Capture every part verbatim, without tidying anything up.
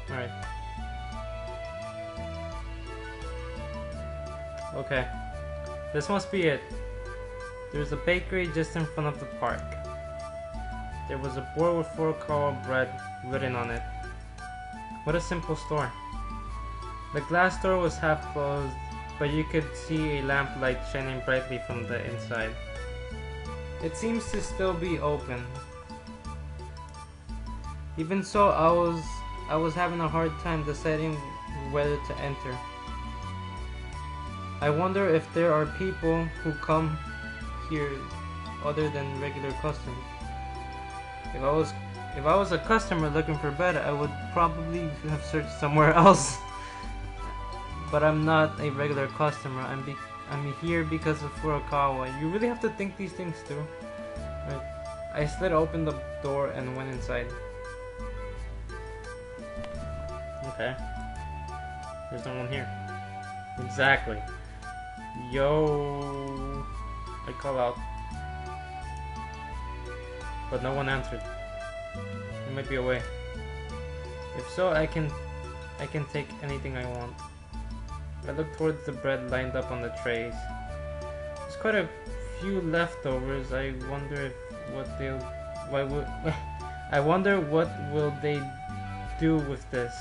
Alright. Okay. This must be it. There's a bakery just in front of the park. There was a board with Furukawa bread written on it. What a simple store. The glass door was half closed, but you could see a lamplight shining brightly from the inside. It seems to still be open. Even so, I was I was having a hard time deciding whether to enter. I wonder if there are people who come here other than regular customers. If I was if I was a customer looking for bread, I would probably have searched somewhere else. But I'm not a regular customer. I'm be I'm here because of Furukawa. You really have to think these things through. Right. I slid open the door and went inside. Okay. There's no one here. Exactly. Yo. I call out. But no one answered. There might be a way. If so, I can I can take anything I want. I look towards the bread lined up on the trays. There's quite a few leftovers. I wonder if what they'll why would I wonder what will they do with this.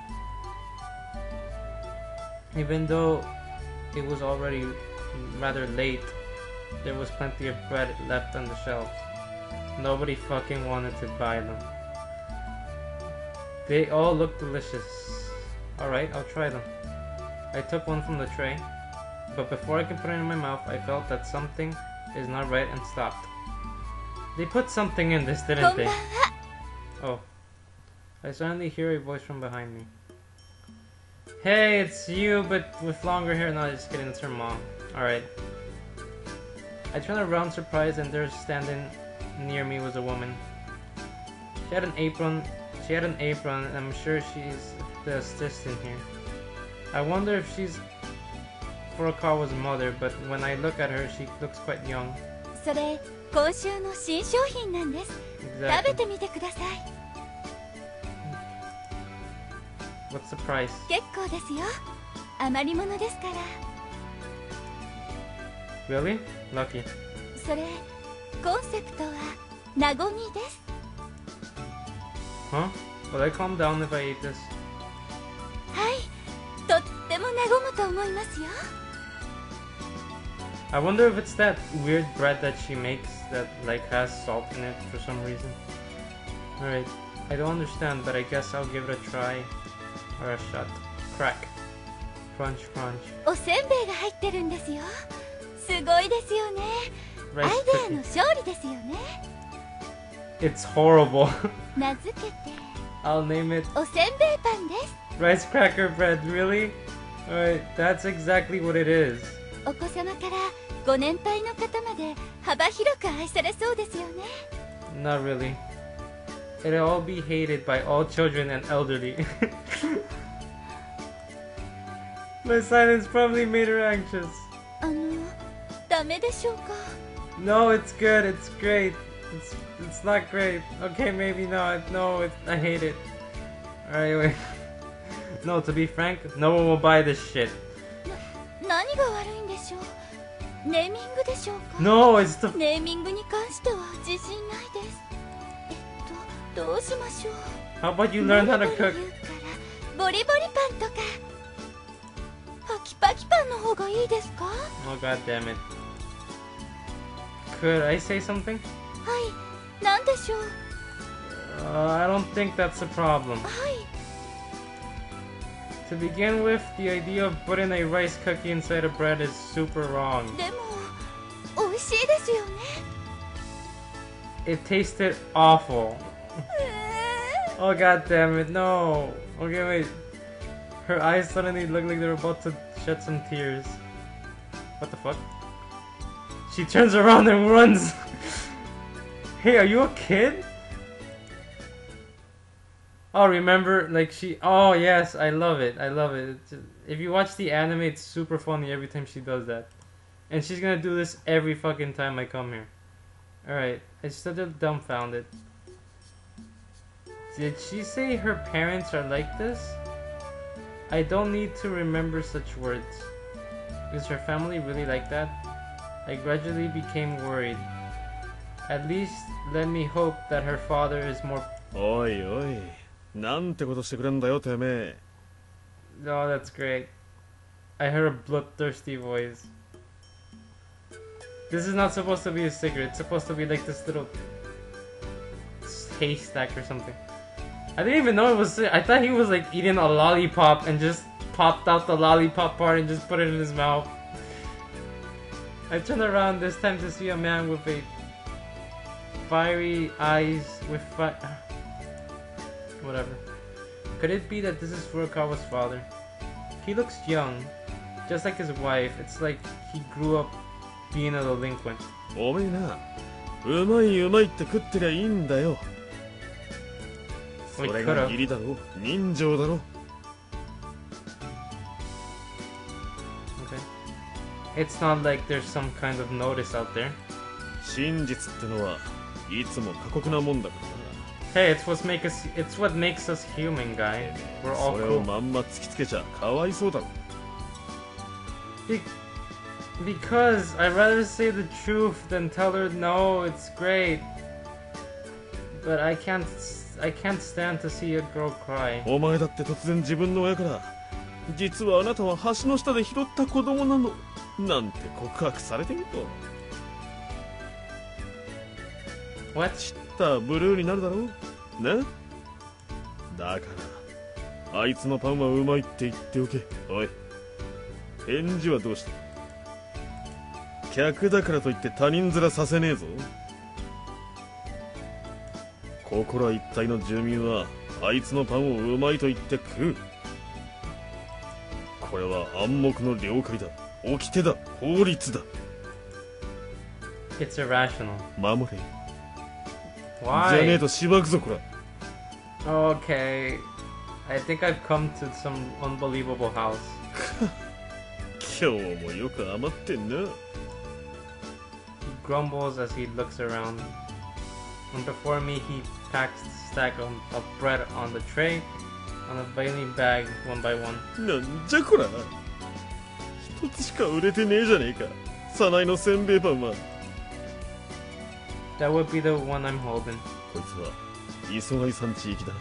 Even though it was already rather late, there was plenty of bread left on the shelves. Nobody fucking wanted to buy them. They all look delicious. Alright, I'll try them. I took one from the tray, but before I could put it in my mouth, I felt that something is not right and stopped. They put something in this, didn't they? Oh. I suddenly hear a voice from behind me. Hey, it's you, but with longer hair. No, just kidding, it's her mom. Alright. I turned around surprised, and there standing near me was a woman. She had an apron, she had an apron, and I'm sure she's the assistant here. I wonder if she's Furukawa's mother, but when I look at her, she looks quite young. Exactly. What's the price? Really? Lucky. Huh? Will I calm down if I eat this? I wonder if it's that weird bread that she makes that like has salt in it for some reason. Alright, I don't understand, but I guess I'll give it a try or a shot. Crack. Crunch, crunch. Rice cookie. It's horrible. I'll name it rice cracker bread, really? Alright, that's exactly what it is. Not really. It'll all be hated by all children and elderly. My silence probably made her anxious. No, it's good, it's great. It's, it's not great. Okay, maybe not. No, it, I hate it. Alright, wait. No, to be frank, no one will buy this shit. No, it's the... How about you learn how to cook? Oh, god damn it. Could I say something? Uh, I don't think that's a problem. To begin with, the idea of putting a rice cookie inside a bread is super wrong. It tasted awful. Oh god damn it, no. Okay, wait. Her eyes suddenly look like they're about to shed some tears. What the fuck? She turns around and runs. Hey, are you a kid? Oh, remember, like she... Oh, yes, I love it. I love it. It's just, if you watch the anime, it's super funny every time she does that. And she's gonna do this every fucking time I come here. Alright, I stood there dumbfounded. Did she say her parents are like this? I don't need to remember such words. Is her family really like that? I gradually became worried. At least, let me hope that her father is more... Oi, oi. なんてことしてくれんだよ、てめえ。 Oh, that's great. I heard a bloodthirsty voice. This is not supposed to be a cigarette. It's supposed to be like this little haystack or something. I didn't even know it was... I thought he was like eating a lollipop and just popped out the lollipop part and just put it in his mouth. I turned around this time to see a man with a fiery eyes with fi- whatever. Could it be that this is Furukawa's father? He looks young, just like his wife. It's like he grew up being a delinquent. おめえな、うまいうまいって食ってりゃいいんだよ。それが義理だろ、人情だろ。 Okay. It's not like there's some kind of notice out there. 真実ってのはいつも過酷なもんだからな。 Hey, it's what makes us. It's what makes us human, guy. We're all それを cool. まんま突きつけちゃかわいそうだろ。 Be- because I'd rather say the truth than tell her no. It's great, but I can't. I can't stand to see a girl cry. お前だって突然自分の親から実はあなたは橋の下で拾った子供なのなんて告白されてみろ。 What? 知ったブルーになるだろうね。だからあいつのパンはうまいって言っておけ。おい、返事はどうした？客だからといって他人面させねえぞ。ここら一帯の住民はあいつのパンをうまいと言って食う。これは暗黙の了解だ。掟だ。法律だ。 It's irrational. 守れ。 Why? じゃねえとしばくぞこら。 Okay. I think I've come to some unbelievable house. 今日もよく余ってんな。 He grumbles as he looks around. And before me, he packs the stack of, of bread on the tray, on a bailing bag, one by one. なんじゃこら。一つしか売れてねえじゃねえか。サナイのせんべいパンは。 That would be the one I'm holding. こいつは磯貝山地域だ。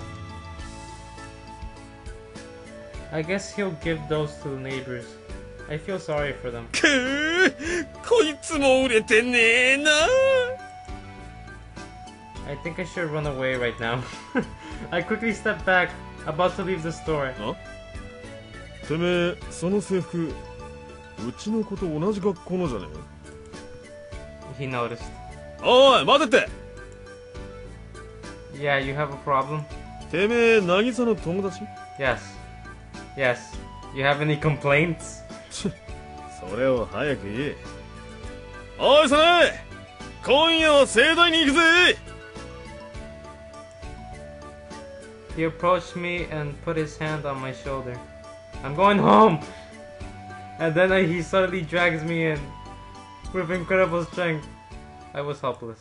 I guess he'll give those to the neighbors. I feel sorry for them. くぅ、こいつも売れてねえな。 I think I should run away right now. I quickly step back, about to leave the store. あ？てめえ、その制服、うちの子と同じ学校のじゃねえ？ He noticed. おい、待てって！ Yeah, you have a problem? てめえ、渚の友達？ Yes. Yes. You have any complaints? それを早く言え。おい、それ！今夜は盛大に行くぜ！ He approached me and put his hand on my shoulder. I'm going home! And then I, he suddenly drags me in. With incredible strength. I was helpless.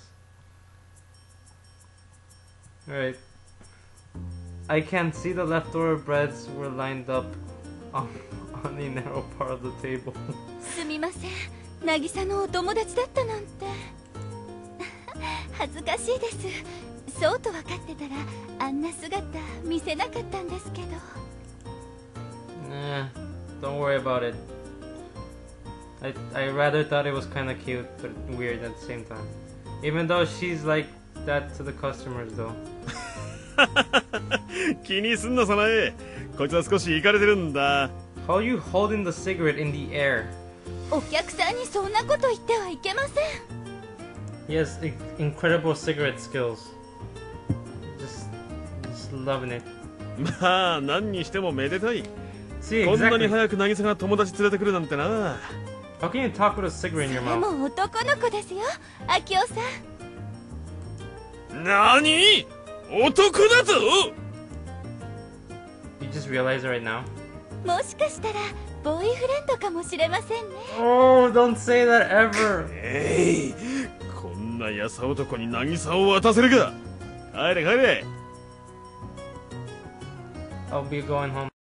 Alright. I can see the leftover breads were lined up on, on the narrow part of the table. すみません、渚のお友達だったなんて。恥ずかしいです。そうと分かってたらあんな姿見せなかったんですけど。 Nah, don't worry about it. I, I rather thought it was kind of cute, but weird at the same time. Even though she's like that to the customers though. 気にすんな、さなえ。こいつは少しイカれてるんだ。 How are you holding the cigarette in the air? お客さんにそんなこと言ってはいけません。 He has i- incredible cigarette skills. Just, just loving it. まあ、何にしてもめでたい。 See, こんなに exactly. 早く渚が友達連れてくるなんてな。 How can you talk with a cigarette in で your mouth? も男の子ですよ、アキオさん。 なに？男だぞ！ You just realized it right now? もしかしたらボーイフレンドかもしれませんね。 Oh, don't say that ever. えい、こんなやさ男に渚を渡せるか。帰れ帰れ。 I'll be going home.